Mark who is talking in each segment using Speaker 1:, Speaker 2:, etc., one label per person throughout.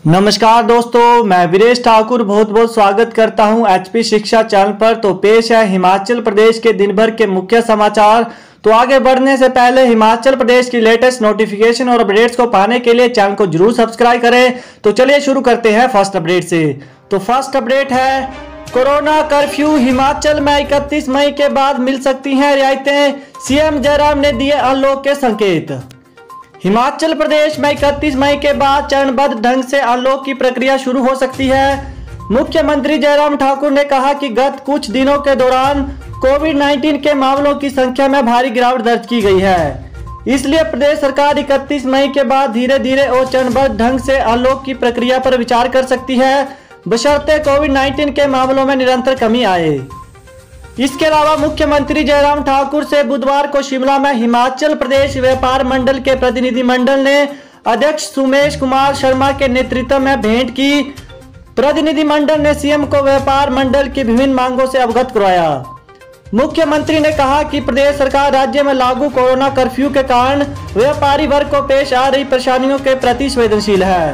Speaker 1: नमस्कार दोस्तों, मैं वीरेश ठाकुर बहुत बहुत स्वागत करता हूं एचपी शिक्षा चैनल पर। तो पेश है हिमाचल प्रदेश के दिन भर के मुख्य समाचार। तो आगे बढ़ने से पहले हिमाचल प्रदेश की लेटेस्ट नोटिफिकेशन और अपडेट्स को पाने के लिए चैनल को जरूर सब्सक्राइब करें। तो चलिए शुरू करते हैं फर्स्ट अपडेट से। तो फर्स्ट अपडेट है कोरोना कर्फ्यू, हिमाचल में 31 मई के बाद मिल सकती हैं रियायतें, सीएम जयराम ने दिए अनलॉक के संकेत। हिमाचल प्रदेश में 31 मई के बाद चरणबद्ध ढंग से अनलॉक की प्रक्रिया शुरू हो सकती है। मुख्यमंत्री जयराम ठाकुर ने कहा कि गत कुछ दिनों के दौरान कोविड-19 के मामलों की संख्या में भारी गिरावट दर्ज की गई है, इसलिए प्रदेश सरकार 31 मई के बाद धीरे धीरे और चरणबद्ध ढंग से अनलॉक की प्रक्रिया पर विचार कर सकती है, बशर्ते कोविड-19 के मामलों में निरंतर कमी आए। इसके अलावा मुख्यमंत्री जयराम ठाकुर से बुधवार को शिमला में हिमाचल प्रदेश व्यापार मंडल के प्रतिनिधिमंडल ने अध्यक्ष सुमेश कुमार शर्मा के नेतृत्व में भेंट की। प्रतिनिधिमंडल ने सीएम को व्यापार मंडल की विभिन्न मांगों से अवगत करवाया। मुख्यमंत्री ने कहा कि प्रदेश सरकार राज्य में लागू कोरोना कर्फ्यू के कारण व्यापारी वर्ग को पेश आ रही परेशानियों के प्रति संवेदनशील है।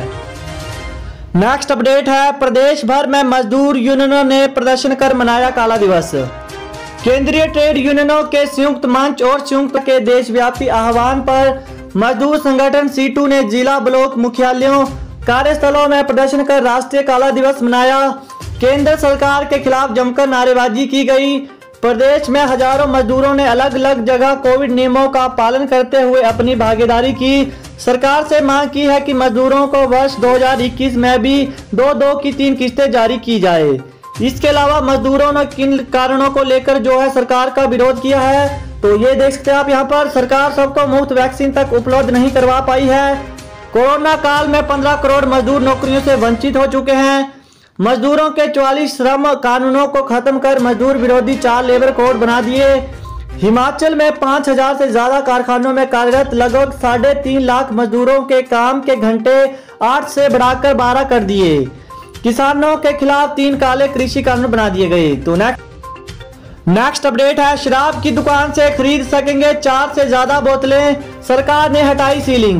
Speaker 1: नेक्स्ट अपडेट है प्रदेश भर में मजदूर यूनियनों ने प्रदर्शन कर मनाया काला दिवस। केंद्रीय ट्रेड यूनियनों के संयुक्त मंच और संयुक्त के देशव्यापी आह्वान पर मजदूर संगठन सीटू ने जिला ब्लॉक मुख्यालयों कार्यस्थलों में प्रदर्शन कर राष्ट्रीय काला दिवस मनाया। केंद्र सरकार के खिलाफ जमकर नारेबाजी की गई। प्रदेश में हजारों मजदूरों ने अलग अलग जगह कोविड नियमों का पालन करते हुए अपनी भागीदारी की। सरकार से मांग की है कि मजदूरों को वर्ष 2021 में भी 2-2 की 3 किस्तें जारी की जाए। इसके अलावा मजदूरों ने किन कारणों को लेकर जो है सरकार का विरोध किया है, तो ये देख सकते हैं आप यहाँ पर। सरकार सबको मुफ्त वैक्सीन तक उपलब्ध नहीं करवा पाई है। कोरोना काल में 15 करोड़ मजदूर नौकरियों से वंचित हो चुके हैं। मजदूरों के 44 श्रम कानूनों को खत्म कर मजदूर विरोधी 4 लेबर कोड बना दिए। हिमाचल में 5000 से ज्यादा कारखानों में कार्यरत लगभग 3.5 लाख मजदूरों के काम के घंटे 8 से बढ़ाकर 12 कर दिए। किसानों के खिलाफ 3 काले कृषि कानून बना दिए गए। तो नेक्स्ट अपडेट है शराब की दुकान से खरीद सकेंगे 4 से ज्यादा बोतलें, सरकार ने हटाई सीलिंग।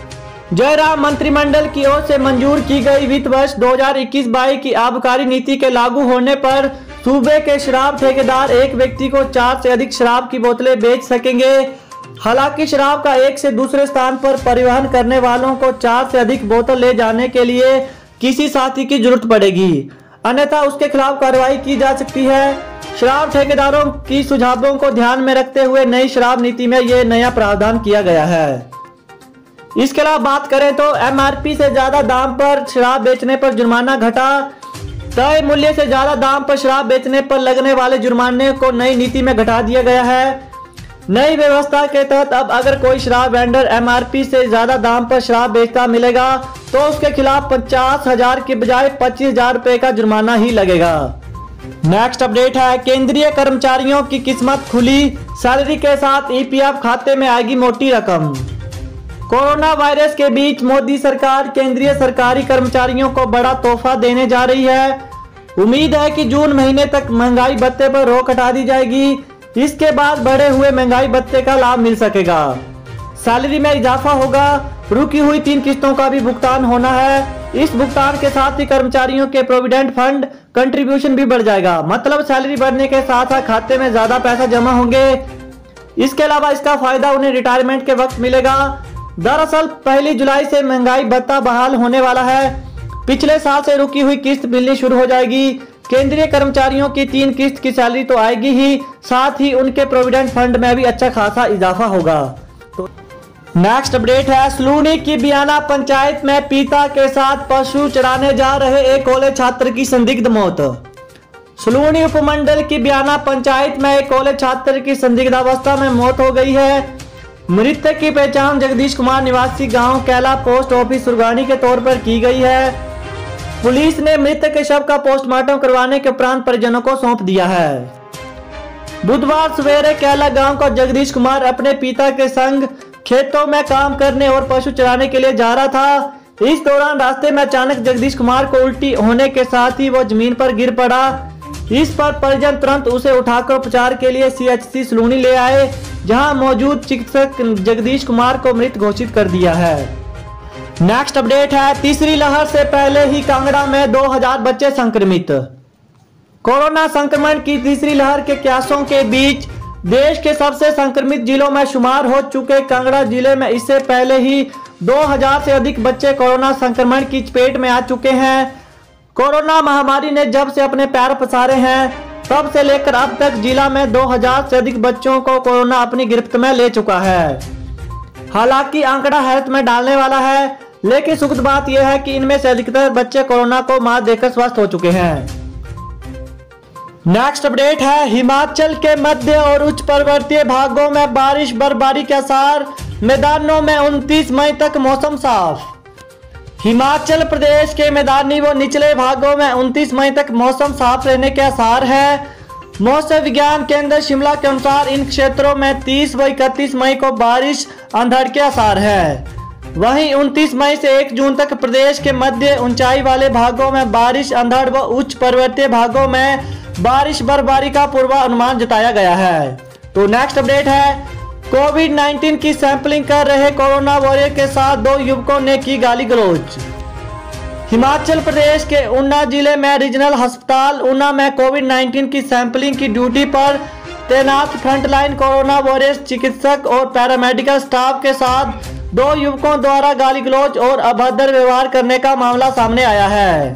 Speaker 1: जयराम मंत्रिमंडल की ओर से मंजूर की गई वित्त वर्ष 2021-22 की आबकारी नीति के लागू होने पर सूबे के शराब ठेकेदार एक व्यक्ति को 4 से अधिक शराब की बोतलें बेच सकेंगे। हालांकि शराब का एक से दूसरे स्थान पर परिवहन करने वालों को 4 से अधिक बोतल ले जाने के लिए किसी साथी की जरूरत पड़ेगी, अन्यथा उसके खिलाफ कार्रवाई की जा सकती है। शराब ठेकेदारों की सुझावों को ध्यान में रखते हुए नई शराब नीति में यह नया प्रावधान किया गया है। इसके अलावा बात करें तो एमआरपी से ज्यादा दाम पर शराब बेचने पर जुर्माना घटा। तय मूल्य से ज्यादा दाम पर शराब बेचने पर लगने वाले जुर्माने को नई नीति में घटा दिया गया है। नई व्यवस्था के तहत अब अगर कोई शराब वेंडर एमआरपी से ज्यादा दाम पर शराब बेचता मिलेगा तो उसके खिलाफ 50,000 के बजाय 25,000 रुपए का जुर्माना ही लगेगा। नेक्स्ट अपडेट है केंद्रीय कर्मचारियों की किस्मत खुली, सैलरी के साथ ईपीएफ खाते में आएगी मोटी रकम। कोरोना वायरस के बीच मोदी सरकार केंद्रीय सरकारी कर्मचारियों को बड़ा तोहफा देने जा रही है। उम्मीद है कि जून महीने तक महंगाई भत्ते पर रोक हटा दी जाएगी। इसके बाद बढ़े हुए महंगाई भत्ते का लाभ मिल सकेगा, सैलरी में इजाफा होगा, रुकी हुई 3 किस्तों का भी भुगतान होना है। इस भुगतान के साथ ही कर्मचारियों के प्रोविडेंट फंड कंट्रीब्यूशन भी बढ़ जाएगा, मतलब सैलरी बढ़ने के साथ साथ खाते में ज्यादा पैसा जमा होंगे। इसके अलावा इसका फायदा उन्हें रिटायरमेंट के वक्त मिलेगा। दरअसल 1 जुलाई से महंगाई भत्ता बहाल होने वाला है। पिछले साल से रुकी हुई किस्त मिलनी शुरू हो जाएगी। केंद्रीय कर्मचारियों की 3 किस्त की सैलरी तो आएगी ही, साथ ही उनके प्रोविडेंट फंड में भी अच्छा खासा इजाफा होगा। तो नेक्स्ट अपडेट है सलूनी की बियाना पंचायत में पिता के साथ पशु चराने जा रहे एक कॉलेज छात्र की संदिग्ध मौत। सलूनी उपमंडल की बियाना पंचायत में एक कॉलेज छात्र की संदिग्धावस्था में मौत हो गई है। मृतक की पहचान जगदीश कुमार निवासी गांव कैला पोस्ट ऑफिस सुरगानी के तौर पर की गई है। पुलिस ने मृतक के शव का पोस्टमार्टम करवाने के उपरांत परिजनों को सौंप दिया है। बुधवार सवेरे कैला गांव का जगदीश कुमार अपने पिता के संग खेतों में काम करने और पशु चराने के लिए जा रहा था। इस दौरान रास्ते में अचानक जगदीश कुमार को उल्टी होने के साथ ही वो जमीन पर गिर पड़ा। इस पर परिजन तुरंत उसे उठाकर उपचार के लिए सीएचसी सलूनी ले आए, जहां मौजूद चिकित्सक जगदीश कुमार को मृत घोषित कर दिया है। नेक्स्ट अपडेट है, तीसरी लहर से पहले ही कांगड़ा में 2000 बच्चे संक्रमित। कोरोना संक्रमण की तीसरी लहर के क्यासों के बीच देश के सबसे संक्रमित जिलों में शुमार हो चुके कांगड़ा जिले में इससे पहले ही 2000 से अधिक बच्चे कोरोना संक्रमण की चपेट में आ चुके हैं। कोरोना महामारी ने जब से अपने पैर पसारे हैं तब से लेकर अब तक जिला में 2000 से अधिक बच्चों को कोरोना अपनी गिरफ्त में ले चुका है। हालांकि आंकड़ा हैरत में डालने वाला है, लेकिन सुखद बात यह है कि इनमें से अधिकतर बच्चे कोरोना को मात देकर स्वस्थ हो चुके हैं। नेक्स्ट अपडेट है, हिमाचल के मध्य और उच्च पर्वतीय भागों में बारिश बर्फबारी के आसार, मैदानों में 29 मई तक मौसम साफ। हिमाचल प्रदेश के मैदानी व निचले भागों में 29 मई तक मौसम साफ रहने के आसार है। मौसम विज्ञान केंद्र शिमला के अनुसार इन क्षेत्रों में 30 व 31 मई को बारिश अंधड़ के आसार है। वहीं 29 मई से 1 जून तक प्रदेश के मध्य ऊंचाई वाले भागों में बारिश अंधड़ व उच्च पर्वतीय भागों में बारिश बर्फबारी का पूर्वानुमान जताया गया है। तो नेक्स्ट अपडेट है, कोविड-19 की सैंपलिंग कर रहे कोरोना वॉरियर के साथ 2 युवकों ने की गाली गलौज। हिमाचल प्रदेश के ऊना जिले में रीजनल अस्पताल ऊना में कोविड-19 की सैंपलिंग की ड्यूटी पर तैनात फ्रंटलाइन कोरोना वॉरियर्स चिकित्सक और पैरामेडिकल स्टाफ के साथ 2 युवकों द्वारा गाली गलौज और अभद्र व्यवहार करने का मामला सामने आया है।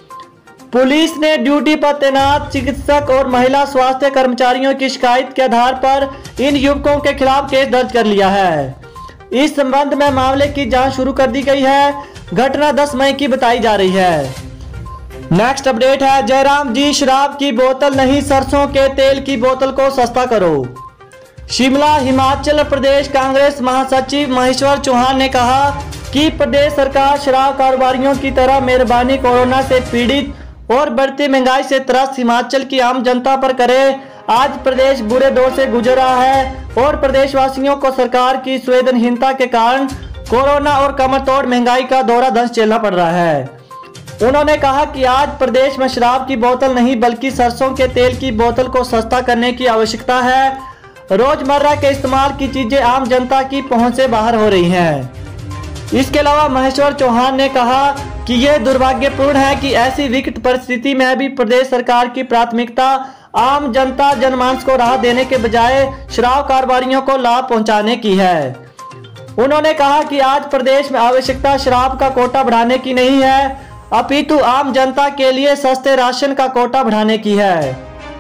Speaker 1: पुलिस ने ड्यूटी पर तैनात चिकित्सक और महिला स्वास्थ्य कर्मचारियों की शिकायत के आधार पर इन युवकों के खिलाफ केस दर्ज कर लिया है। इस संबंध में मामले की जांच शुरू कर दी गई है। घटना 10 मई की बताई जा रही है। नेक्स्ट अपडेट है, जयराम जी शराब की बोतल नहीं सरसों के तेल की बोतल को सस्ता करो। शिमला हिमाचल प्रदेश कांग्रेस महासचिव महेश्वर चौहान ने कहा कि प्रदेश सरकार शराब कारोबारियों की तरह मेहरबानी कोरोना से पीड़ित और बढ़ती महंगाई से त्रस्त हिमाचल की आम जनता पर करे। आज प्रदेश बुरे दौर से गुजर रहा है और प्रदेशवासियों को सरकार की संवेदनहीनता के कारण कोरोना और कमर तोड़ महंगाई का दौरा दंश झेलना पड़ रहा है। उन्होंने कहा कि आज प्रदेश में शराब की बोतल नहीं बल्कि सरसों के तेल की बोतल को सस्ता करने की आवश्यकता है। रोजमर्रा के इस्तेमाल की चीजें आम जनता की पहुंच से बाहर हो रही हैं। इसके अलावा महेश्वर चौहान ने कहा कि यह दुर्भाग्यपूर्ण है कि ऐसी विकट परिस्थिति में भी प्रदेश सरकार की प्राथमिकता आम जनता जनमानस को राहत देने के बजाय शराब कारोबारियों को लाभ पहुंचाने की है। उन्होंने कहा कि आज प्रदेश में आवश्यकता शराब का कोटा बढ़ाने की नहीं है, अपितु आम जनता के लिए सस्ते राशन का कोटा बढ़ाने की है।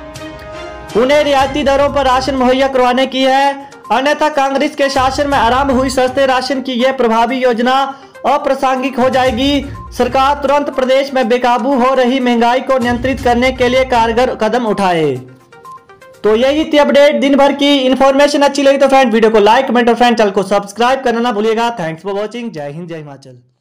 Speaker 1: उन्हें रियायती दरों पर राशन मुहैया करवाने की है, अन्यथा कांग्रेस के शासन में आरंभ हुई सस्ते राशन की यह प्रभावी योजना अप्रासंगिक हो जाएगी। सरकार तुरंत प्रदेश में बेकाबू हो रही महंगाई को नियंत्रित करने के लिए कारगर कदम उठाए। तो यही थी अपडेट दिन भर की। इन्फॉर्मेशन अच्छी लगी तो फ्रेंड वीडियो को लाइक कमेंट और फ्रेंड चैनल को सब्सक्राइब करना ना भूलिएगा। Thanks for watching. जय हिंद जय हिमाचल।